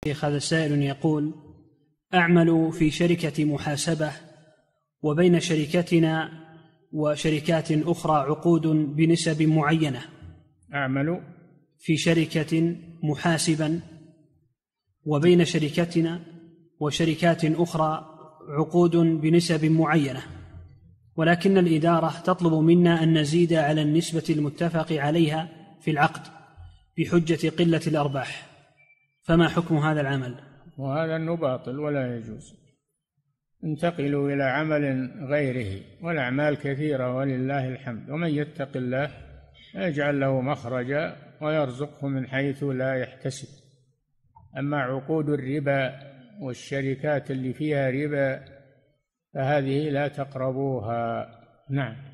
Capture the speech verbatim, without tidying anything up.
شيخ، هذا سائل يقول: أعمل في شركة محاسبة، وبين شركتنا وشركات أخرى عقود بنسب معينة. أعمل في شركة محاسبا، وبين شركتنا وشركات أخرى عقود بنسب معينة، ولكن الإدارة تطلب منا أن نزيد على النسبة المتفق عليها في العقد بحجة قلة الأرباح، فما حكم هذا العمل؟ وهذا أنه باطل ولا يجوز. انتقلوا إلى عمل غيره، والأعمال كثيرة ولله الحمد، ومن يتق الله يجعل له مخرجا ويرزقه من حيث لا يحتسب. أما عقود الربا والشركات اللي فيها ربا فهذه لا تقربوها. نعم.